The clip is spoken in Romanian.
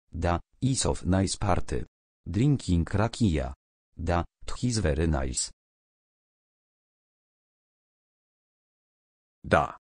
Da, is of nice party. Drinking rakia. Da, is very nice. Da,